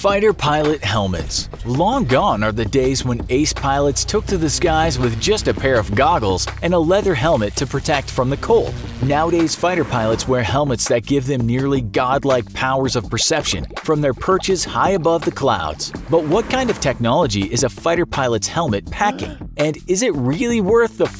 Fighter pilot helmets. Long gone are the days when ace pilots took to the skies with just a pair of goggles and a leather helmet to protect from the cold. Nowadays, fighter pilots wear helmets that give them nearly godlike powers of perception from their perches high above the clouds. But what kind of technology is a fighter pilot's helmet packing? And is it really worth the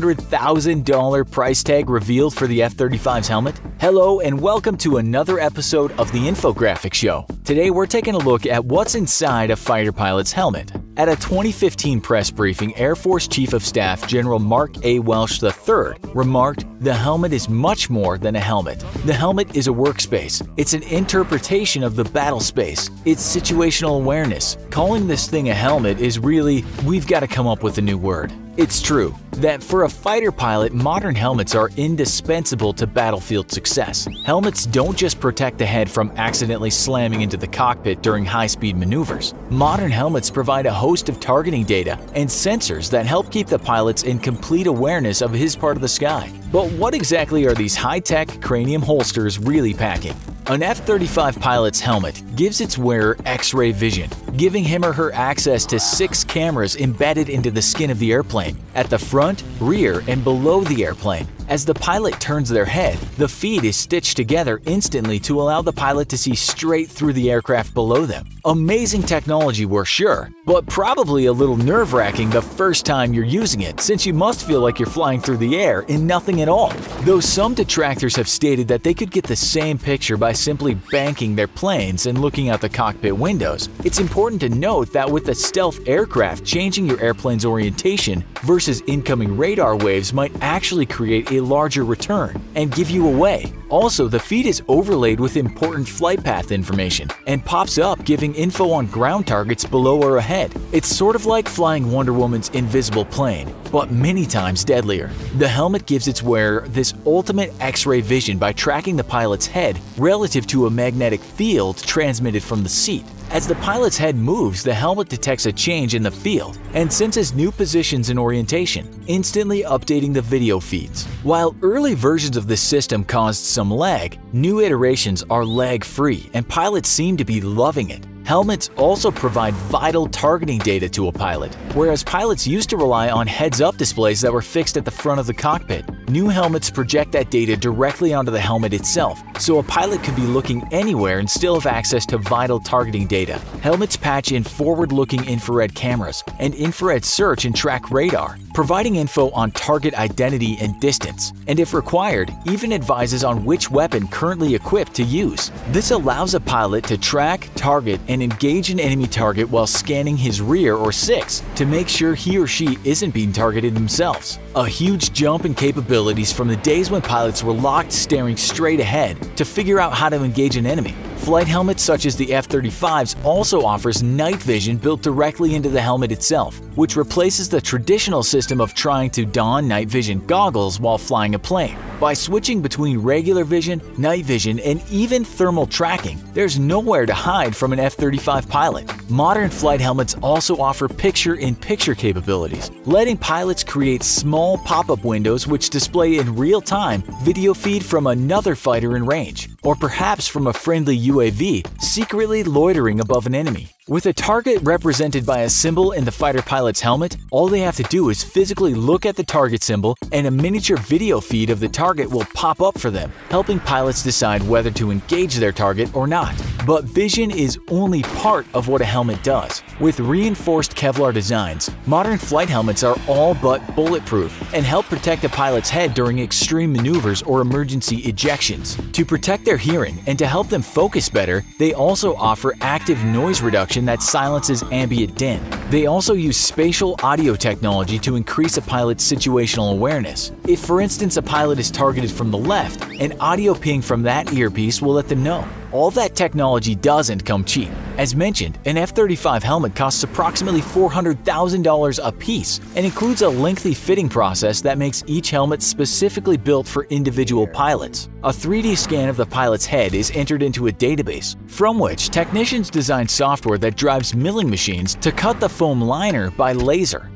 $400,000 price tag revealed for the F-35's helmet? Hello and welcome to another episode of the Infographics Show. Today we're taking a look at what's inside a fighter pilot's helmet. At a 2015 press briefing, Air Force Chief of Staff General Mark A. Welsh III remarked, "The helmet is much more than a helmet. The helmet is a workspace. It's an interpretation of the battle space. It's situational awareness. Calling this thing a helmet is really, we've got to come up with a new word." It's true that for a fighter pilot, modern helmets are indispensable to battlefield success. Helmets don't just protect the head from accidentally slamming into the cockpit during high-speed maneuvers. Modern helmets provide a host of targeting data and sensors that help keep the pilots in complete awareness of his part of the sky. But what exactly are these high-tech cranium holsters really packing? An F-35 pilot's helmet gives its wearer X-ray vision, giving him or her access to 6 cameras embedded into the skin of the airplane, at the front, rear, and below the airplane. As the pilot turns their head, the feed is stitched together instantly to allow the pilot to see straight through the aircraft below them. Amazing technology, we're sure, but probably a little nerve-wracking the first time you're using it, since you must feel like you're flying through the air in nothing at all. Though some detractors have stated that they could get the same picture by simply banking their planes and looking out the cockpit windows, it's important to note that with a stealth aircraft, changing your airplane's orientation versus incoming radar waves might actually create a larger return and give you away. Also, the feed is overlaid with important flight path information and pops up giving info on ground targets below or ahead. It's sort of like flying Wonder Woman's invisible plane, but many times deadlier. The helmet gives its wearer this ultimate X-ray vision by tracking the pilot's head relative to a magnetic field transmitted from the seat. As the pilot's head moves, the helmet detects a change in the field and senses new positions and orientation, instantly updating the video feeds. While early versions of this system caused some lag, new iterations are lag-free and pilots seem to be loving it. Helmets also provide vital targeting data to a pilot, whereas pilots used to rely on heads-up displays that were fixed at the front of the cockpit. New helmets project that data directly onto the helmet itself, so a pilot could be looking anywhere and still have access to vital targeting data. Helmets patch in forward-looking infrared cameras and infrared search and track radar, providing info on target identity and distance, and if required, even advises on which weapon currently equipped to use. This allows a pilot to track, target, and engage an enemy target while scanning his rear or six to make sure he or she isn't being targeted themselves. A huge jump in capabilities from the days when pilots were locked staring straight ahead to figure out how to engage an enemy. Flight helmets such as the F-35's also offers night vision built directly into the helmet itself, which replaces the traditional system of trying to don night vision goggles while flying a plane. By switching between regular vision, night vision, and even thermal tracking, there's nowhere to hide from an F-35 pilot. Modern flight helmets also offer picture-in-picture capabilities, letting pilots create small pop-up windows which display in real-time video feed from another fighter in range, or perhaps from a friendly UAV secretly loitering above an enemy. With a target represented by a symbol in the fighter pilot's helmet, all they have to do is physically look at the target symbol and a miniature video feed of the target will pop up for them, helping pilots decide whether to engage their target or not. But vision is only part of what a helmet does. With reinforced Kevlar designs, modern flight helmets are all but bulletproof and help protect a pilot's head during extreme maneuvers or emergency ejections. To protect their hearing and to help them focus better, they also offer active noise reduction that silences ambient din. They also use spatial audio technology to increase a pilot's situational awareness. If, for instance, a pilot is targeted from the left, an audio ping from that earpiece will let them know. All that technology doesn't come cheap. As mentioned, an F-35 helmet costs approximately $400,000 a piece and includes a lengthy fitting process that makes each helmet specifically built for individual pilots. A 3D scan of the pilot's head is entered into a database, from which technicians design software that drives milling machines to cut the foam liner by laser.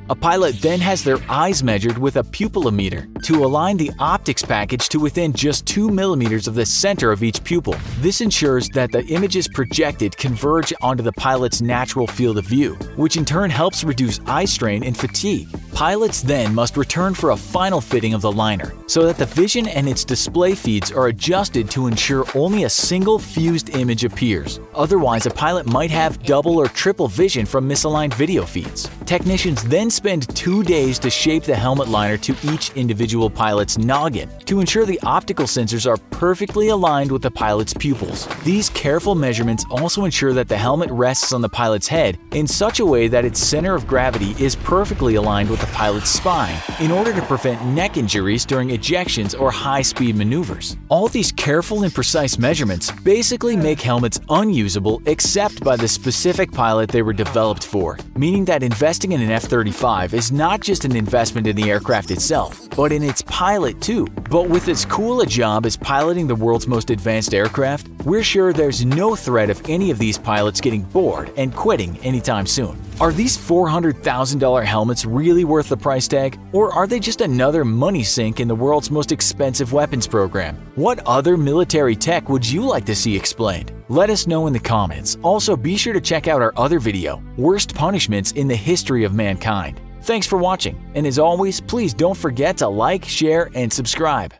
A pilot then has their eyes measured with a pupillometer to align the optics package to within just 2 millimeters of the center of each pupil. This ensures that the images projected converge onto the pilot's natural field of view, which in turn helps reduce eye strain and fatigue. Pilots then must return for a final fitting of the liner, so that the vision and its display feeds are adjusted to ensure only a single fused image appears. Otherwise, a pilot might have double or triple vision from misaligned video feeds. Technicians then spend 2 days to shape the helmet liner to each individual pilot's noggin to ensure the optical sensors are perfectly aligned with the pilot's pupils. These careful measurements also ensure that the helmet rests on the pilot's head in such a way that its center of gravity is perfectly aligned with the pilot's spine in order to prevent neck injuries during ejections or high-speed maneuvers. All these careful and precise measurements basically make helmets unusable except by the specific pilot they were developed for, meaning that investing in an F-35 is not just an investment in the aircraft itself, but in its pilot too. But with as cool a job as piloting the world's most advanced aircraft, we're sure there's no threat of any of these pilots getting bored and quitting anytime soon. Are these $400,000 helmets really worth the price tag, or are they just another money sink in the world's most expensive weapons program? What other military tech would you like to see explained? Let us know in the comments. Also, be sure to check out our other video, Worst Punishments in the History of Mankind. Thanks for watching, and as always, please don't forget to like, share, and subscribe.